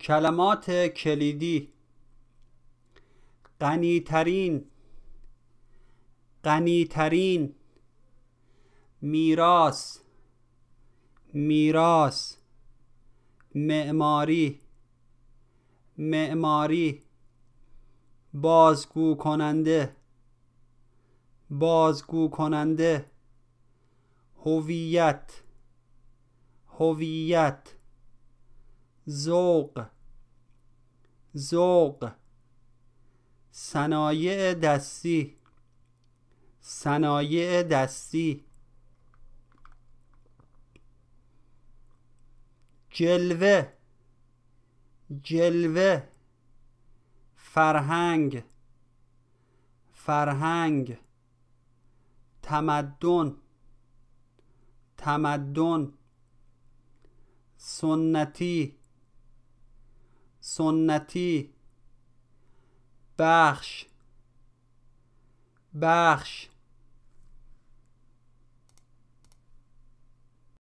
کلمات کلیدی: غنی‌ترین، غنی‌ترین، میراث، میراث، معماری، معماری، بازگو کننده، بازگو کننده، هویت، هویت، ذوق، ذوق، صنایع دستی، صنایع دستی، جلوه، جلوه، فرهنگ، فرهنگ، تمدن، تمدن، سنتی، سنتی، بخش، بخش،